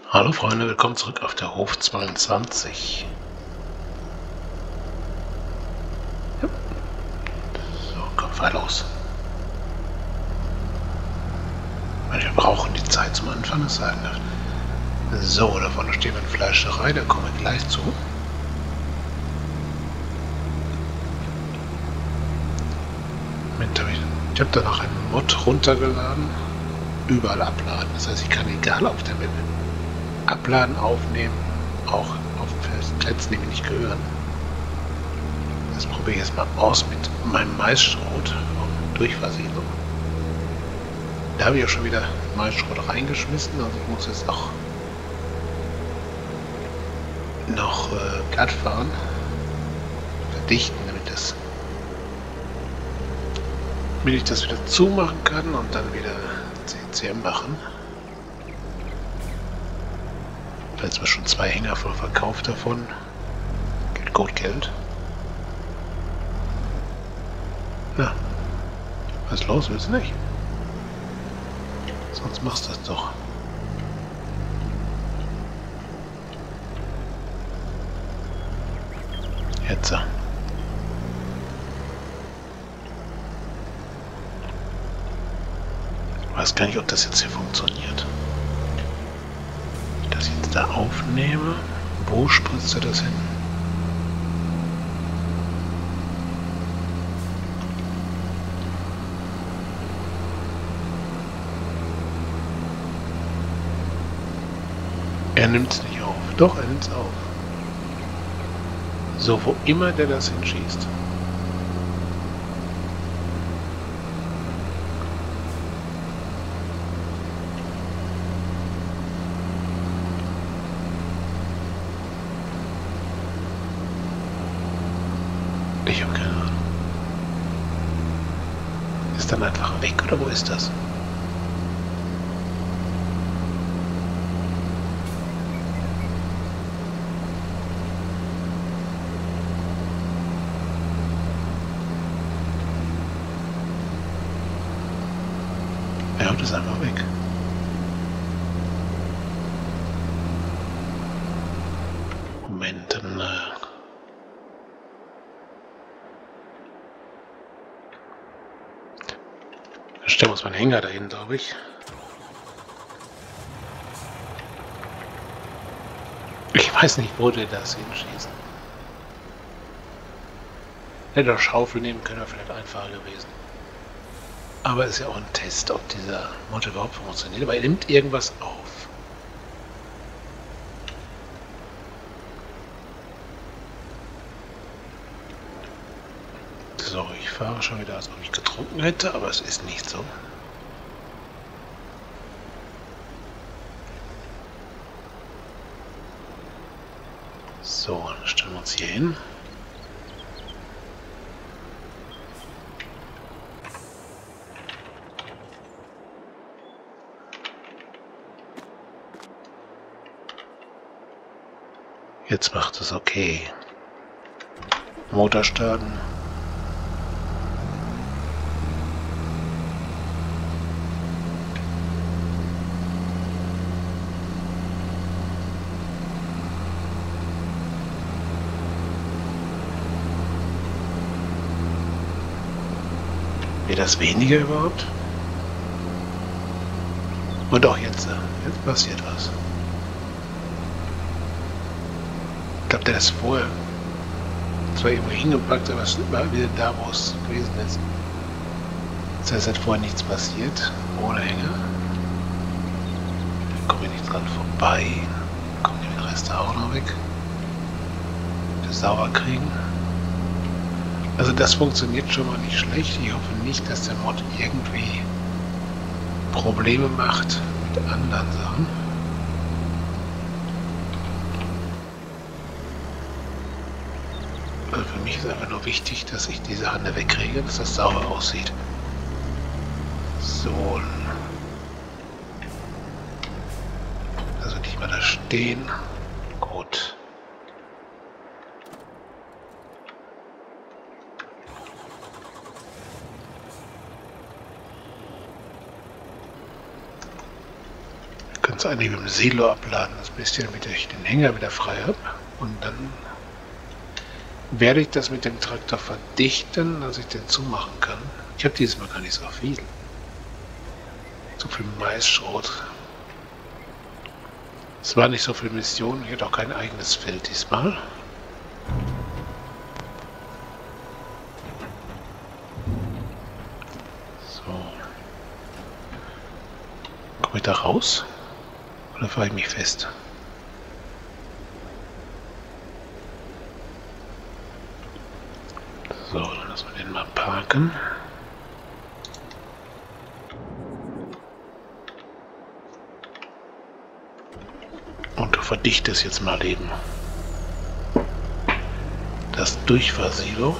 Hallo Freunde, willkommen zurück auf der Hof 22. Ja. So, komm, fahr los. Wir brauchen die Zeit zum Anfang, das sagen wir. So, da vorne steht eine Fleischerei, da kommen wir gleich zu. Moment, ich habe da noch einen Mod runtergeladen. Überall abladen, das heißt, ich kann egal auf der Map abladen, aufnehmen, auch auf Plätzen, die mir nicht gehören. Das probiere ich jetzt mal aus mit meinem Maisschrot und Durchversiegelung. Da habe ich auch schon wieder Maisschrot reingeschmissen, also ich muss jetzt noch glatt fahren, verdichten, damit ich das wieder zumachen kann und dann wieder CCM machen. Da sind wir schon 2 Hänger voll verkauft davon. Geht gut Geld. Na, was ist los? Willst du nicht? Sonst machst du das doch. Jetzt. Ich weiß gar nicht, ob das jetzt hier funktioniert. Wenn ich das jetzt da aufnehme, wo spritzt er das hin? Er nimmt es nicht auf. Doch, er nimmt es auf. So, wo immer der das hinschießt. Ich habe keine Ahnung. Ist dann einfach weg oder wo ist das? Er haut es einfach weg. Moment, dann stellen wir uns mal einen Hänger dahin, glaube ich. Ich weiß nicht, wo der das hinschießt. Hätte doch Schaufel nehmen können, wäre vielleicht einfacher gewesen. Aber es ist ja auch ein Test, ob dieser Mod überhaupt funktioniert. Aber er nimmt irgendwas auf. So, ich fahre schon wieder, als ob ich getrunken hätte, aber es ist nicht so. So, dann stellen wir uns hier hin. Jetzt macht es okay. Motor starten. Wird das weniger überhaupt? Und auch jetzt passiert was. Ich glaube, der ist vorher zwar irgendwo hingepackt, aber es war wieder da, wo es gewesen ist. Das heißt, es hat vorher nichts passiert, ohne Hänger. Ich komme hier nicht dran vorbei. Kommen die Reste auch noch weg. Das sauber kriegen. Also das funktioniert schon mal nicht schlecht. Ich hoffe nicht, dass der Mod irgendwie Probleme macht mit anderen Sachen. Also für mich ist einfach nur wichtig, dass ich diese Hand wegkriege, dass das sauber aussieht. So. Also nicht mal da stehen. Gut. es eigentlich mit dem Silo abladen, das bisschen, damit ich den Hänger wieder frei habe. Und dann werde ich das mit dem Traktor verdichten, dass ich den zumachen kann. Ich habe dieses Mal gar nicht so viel. So viel Maisschrot. Es war nicht so viel Mission, ich hatte auch kein eigenes Feld diesmal. So. Komme ich da raus? Oder fahre ich mich fest? So, dann lassen wir den mal parken. Und du verdichtest jetzt mal eben das Durchfahrsilo.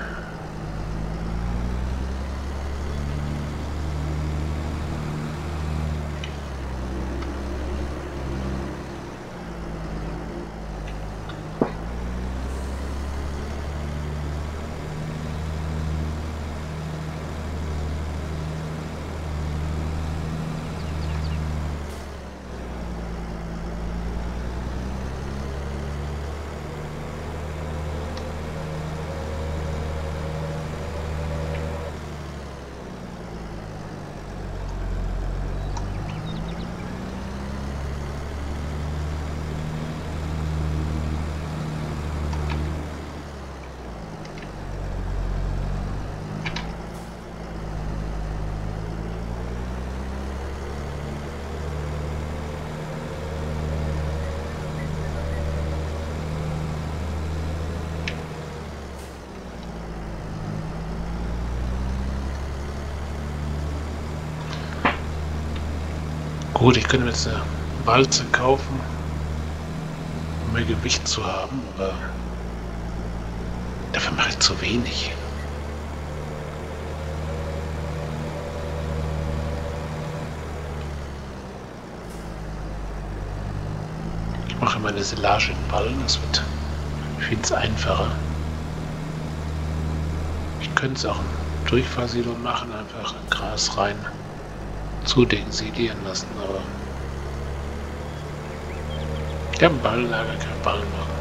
Gut, ich könnte mir jetzt eine Walze kaufen, um mehr Gewicht zu haben, aber dafür mache ich zu wenig. Ich mache meine Silage in Ballen, das wird viel einfacher. Ich könnte es auch im Durchfahrsilo machen, einfach Gras rein zudensilieren lassen, aber ich habe ein Ballenlager, kein Ballen machen.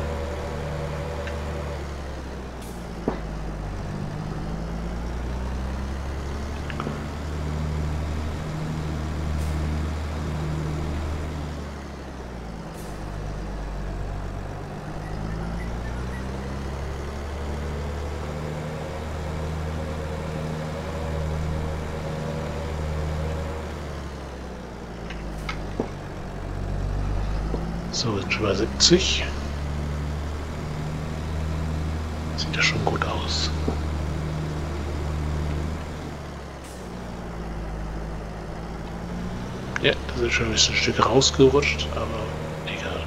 So, jetzt schon bei 70. Sieht ja schon gut aus. Ja, das ist schon ein bisschen ein Stück rausgerutscht, aber egal.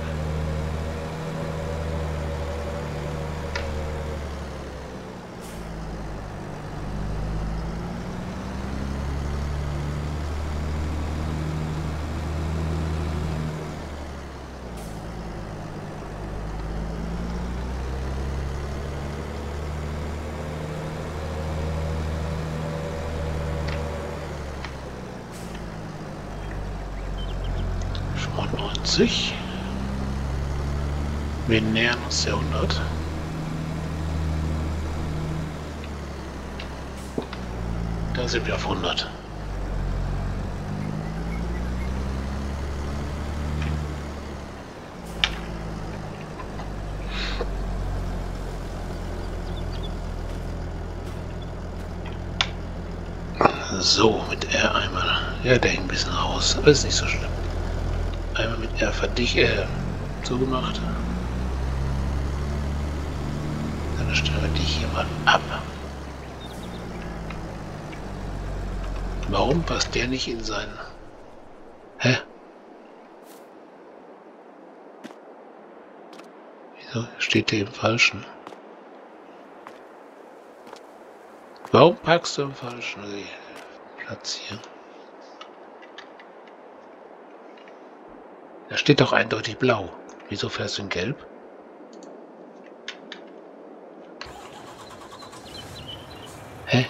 Wir nähern uns der 100. Da sind wir auf 100. So, mit R einmal. Ja, der hängt ein bisschen raus, aber ist nicht so schlimm. Einmal mit R zugemacht. Dann stellen wir die hier mal ab. Warum passt der nicht in sein... Hä? Wieso steht der im Falschen? Warum packst du im Falschen Platz hier? Da steht doch eindeutig blau. Wieso fährst du in gelb? Hä?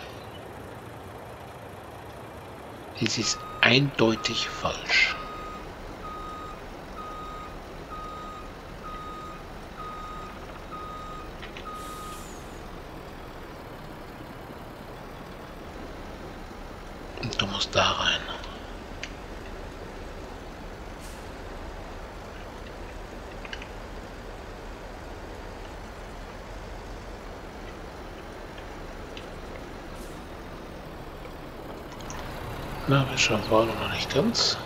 Dies ist eindeutig falsch. Du musst da rein. Na, wir schauen vorne noch nicht ganz.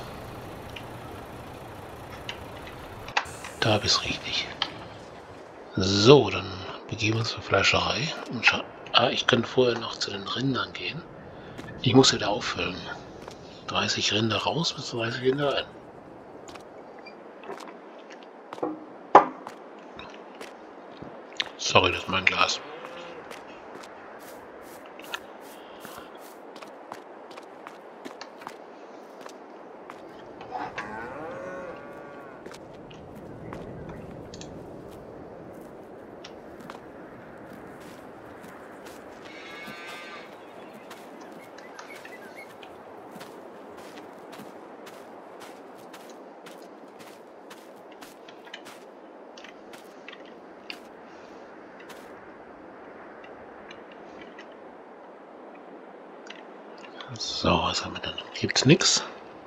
Da habe ich es richtig. So, dann begeben wir uns zur Fleischerei. Und ich könnte vorher noch zu den Rindern gehen. Ich muss wieder auffüllen. 30 Rinder raus bis 30 Rinder rein. Sorry, das ist mein Glas. So, was haben wir denn? Gibt's nichts?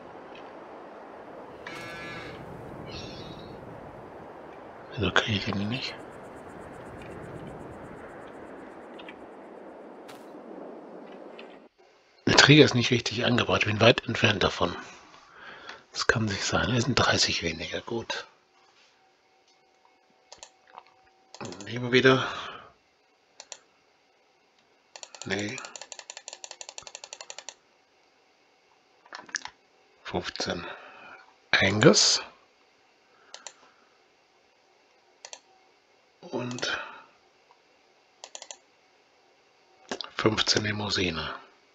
Wieso kriege ich den nicht? Der Träger ist nicht richtig angebracht. Ich bin weit entfernt davon. Das kann sich sein. Es sind 30 weniger. Gut. Nehmen wir wieder. Nee. 15. Angus. Und 15 Limousine.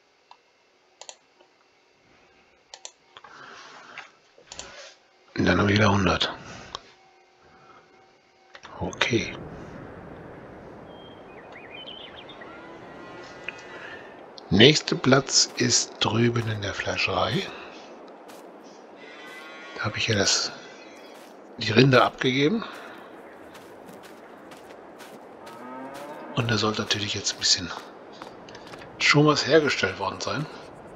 Und dann haben wir wieder 100. Okay. Nächster Platz ist drüben in der Fleischerei. Da habe ich ja die Rinde abgegeben. Und da sollte natürlich jetzt ein bisschen schon was hergestellt worden sein.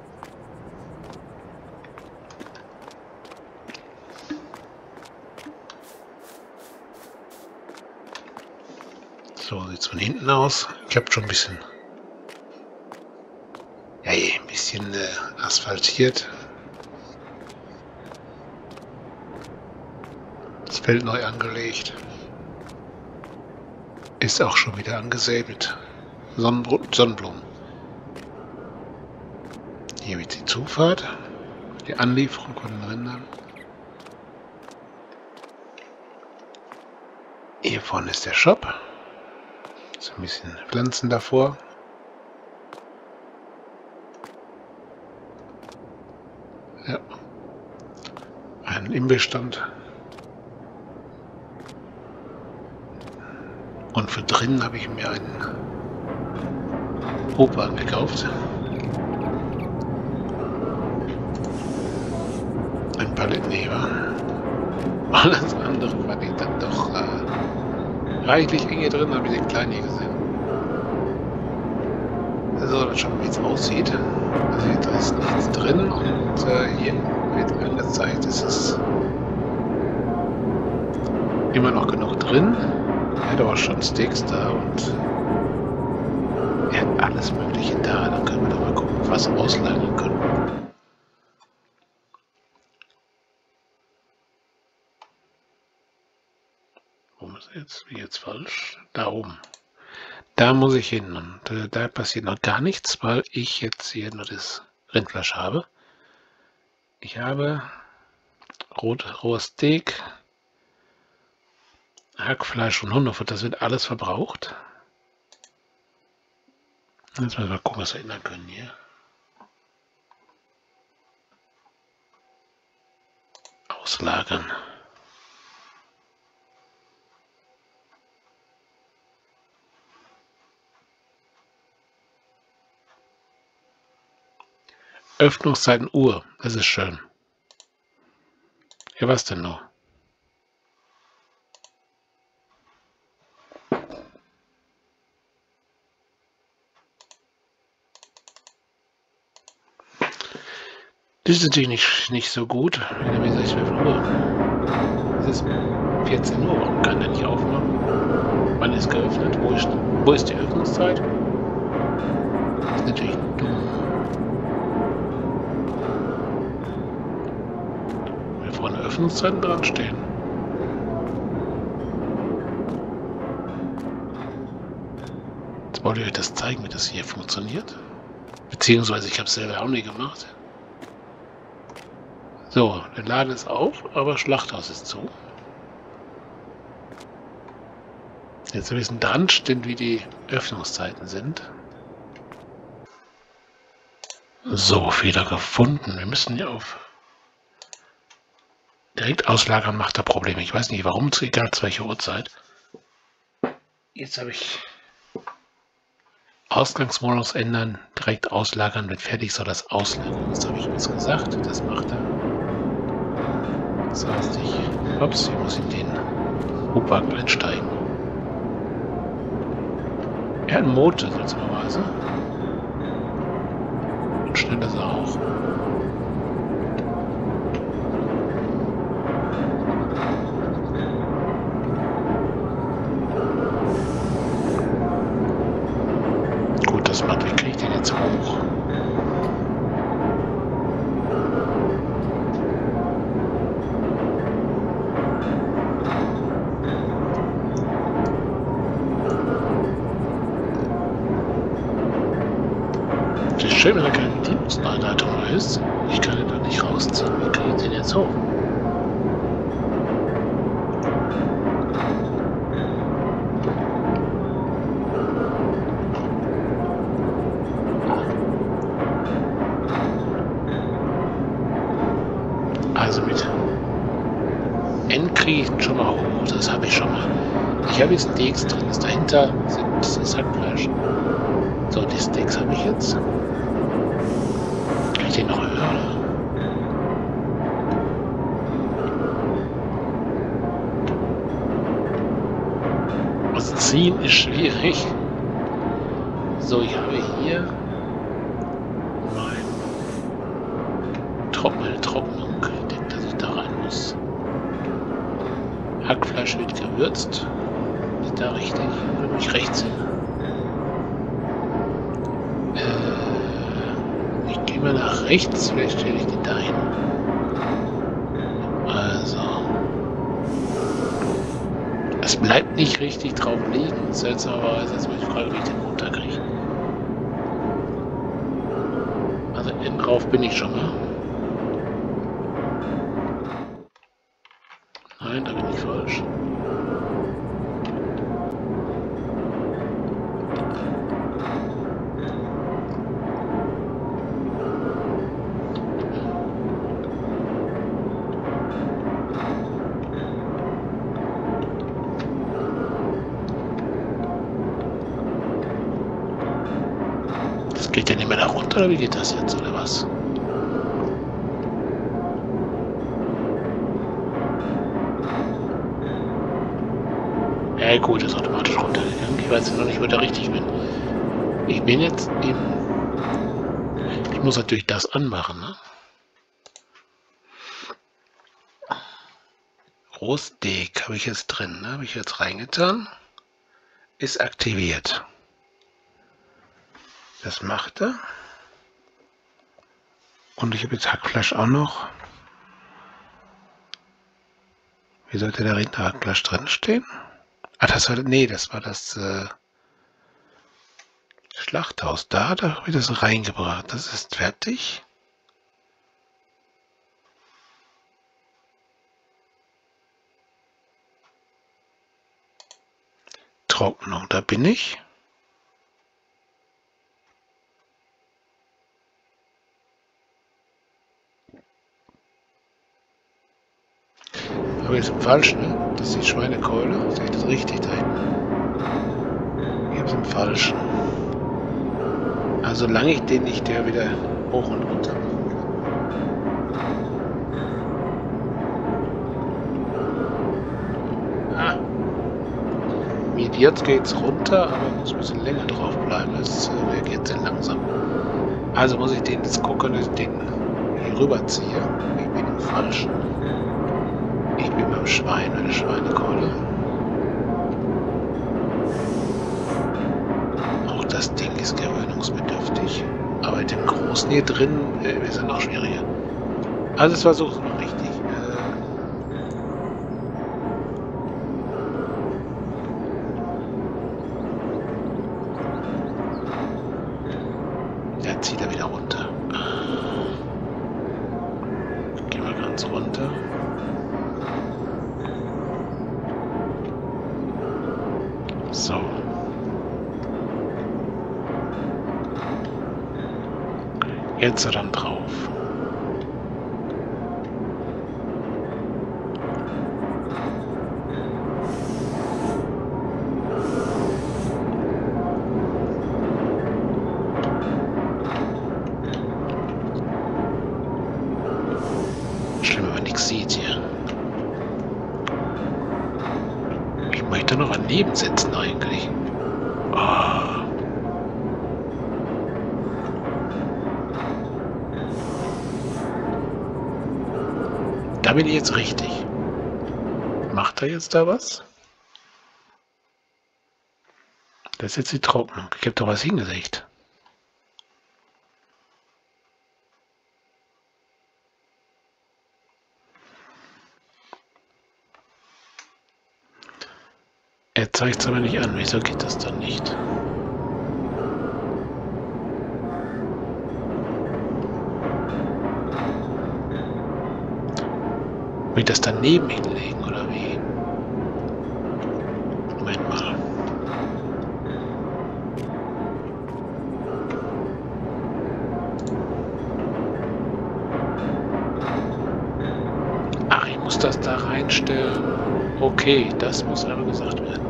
So sieht es von hinten aus. Ich habe schon ein bisschen asphaltiert. Das Feld neu angelegt. Ist auch schon wieder angesät mit Sonnenblumen. Hier wird die Zufahrt, die Anlieferung von den Rindern. Hier vorne ist der Shop. So ein bisschen Pflanzen davor. Ja. Ein Imbissstand. Und für drinnen habe ich mir einen Hubwagen gekauft. Ein Palettenheber. Alles andere fand ich dann doch reichlich eng hier drin, habe ich den kleinen hier gesehen. So, dann schauen wir, wie es aussieht. Also da ist nichts drin und hier wird angezeigt, es ist immer noch genug drin. Er hat aber schon Steaks da und er hat alles Mögliche da. Dann können wir doch mal gucken, was wir auslagern können. Wo ist jetzt? Wie jetzt falsch? Da oben. Da muss ich hin und da passiert noch gar nichts, weil ich jetzt hier nur das Rindfleisch habe. Ich habe rohes Steak, Hackfleisch und Hundefutter, das wird alles verbraucht. Jetzt müssen wir mal gucken, was wir ändern können hier. Auslagern. Öffnungszeiten Uhr, das ist schön. Ja, was denn noch? Das ist natürlich nicht so gut. Wie gesagt, 12 Uhr. Es ist 14 Uhr. Warum kann er nicht aufmachen? Wann ist geöffnet? Wo ist die Öffnungszeit? Das ist natürlich dumm. Wir vorne Öffnungszeiten dran stehen. Jetzt wollte ich euch das zeigen, wie das hier funktioniert. Beziehungsweise ich habe es selber auch nie gemacht. So, der Laden ist auf, aber Schlachthaus ist zu. Jetzt ein bisschen dran stehen, wie die Öffnungszeiten sind. So, Fehler gefunden. Wir müssen hier auf direkt auslagern, macht da Probleme. Ich weiß nicht warum, egal zu welcher Uhrzeit. Jetzt habe ich Ausgangsmodus ändern, direkt auslagern, wenn fertig soll das auslagern. Das habe ich jetzt gesagt, das macht er. Das heißt, ich muss in den Hubwagen einsteigen. Er hat einen Motor, seltsamerweise. Und schnell ist er auch. Gut, das macht, wie kriege ich den jetzt hoch? Schön, wenn da keine Bedienungsanleitung ist. Ich kann ihn da nicht rausziehen. Wie kriege ich den jetzt hoch? Also mit N kriege ich ihn schon mal hoch. Das habe ich schon mal. Ich habe jetzt Steaks drin. Das dahinter ist Hackfleisch. So, die Steaks habe ich jetzt. Kann ich den noch höher, oder? Also ziehen ist schwierig. So, ich habe hier meine Trocknung. Ich denke, dass ich da rein muss. Hackfleisch wird gewürzt. Ist da richtig? Oder muss ich rechts hin? Ich gehe mal nach rechts, vielleicht stelle ich die da hin. Also. Es bleibt nicht richtig drauf liegen, seltsamerweise. Jetzt muss ich fragen, wie ich den runterkriege. Also N drauf bin ich schon mal. Nein, da bin ich falsch. Geht der nicht mehr da runter oder wie geht das jetzt oder was? Ja gut, ist automatisch runtergegangen. Ich weiß jetzt noch nicht, wo der richtig bin. Ich bin jetzt im... Ich muss natürlich das anmachen, ne? Rohsteak habe ich jetzt drin, ne? Habe ich jetzt reingetan. Ist aktiviert. Das macht er. Und ich habe jetzt Hackfleisch auch noch. Wie sollte der Rinderhackfleisch drin stehen? Ah, das war, nee, das war das Schlachthaus. Da habe ich das reingebracht. Das ist fertig. Trocknung, da bin ich. Aber jetzt im Falschen, ne? Das ist die Schweinekeule. Sehe ich das richtig da hinten? Ich habe es im Falschen. Also solange ich den nicht wieder hoch und runter machen kann. Ah. Jetzt geht's runter, aber ich muss ein bisschen länger drauf bleiben. Es reagiert sehr langsam. Also muss ich den jetzt gucken, dass ich den hier rüberziehe. Ich bin im Falschen. Ich bin beim Schwein, eine Schweinekeule. Auch das Ding ist gewöhnungsbedürftig. Aber mit dem Großen hier drin ist es noch schwieriger. Also es versucht noch richtig. Der zieht er wieder runter. Gehen wir ganz runter. So. Jetzt er dann drauf. Schlimm, wenn man nichts sieht hier. Ich möchte noch daneben sitzen eigentlich. Oh. Da bin ich jetzt richtig. Macht er jetzt da was? Das ist jetzt die Trocknung. Ich habe doch was hingelegt. Er zeigt es aber nicht an. Wieso geht das dann nicht? Will ich das daneben hinlegen, oder wie? Moment mal. Ach, ich muss das da reinstellen. Okay, das muss aber gesagt werden.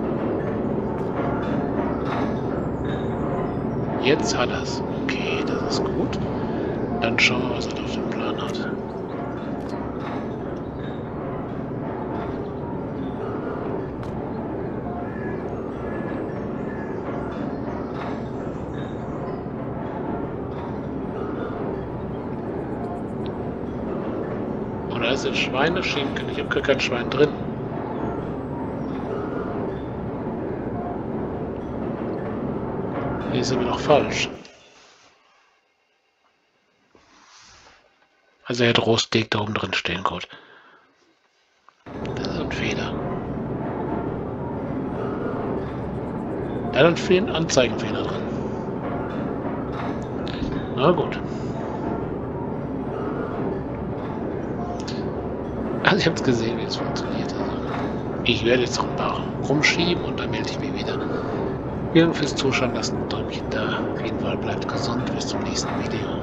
Jetzt hat er es. Okay, das ist gut. Dann schauen wir, was er auf dem Plan hat. Oder ist es Schweineschinken? Ich habe gar kein Schwein drin. Hier ist aber noch falsch. Also er hat Roststeak da oben drin stehen, gut. Das ist ein Fehler. Da hat einen Anzeigenfehler drin. Na gut. Also ich habe es gesehen, wie es funktioniert. Also ich werde jetzt noch ein paar rumschieben und dann melde ich mich wieder. Vielen Dank fürs Zuschauen, lasst ein Däumchen da. Auf jeden Fall bleibt gesund. Bis zum nächsten Video.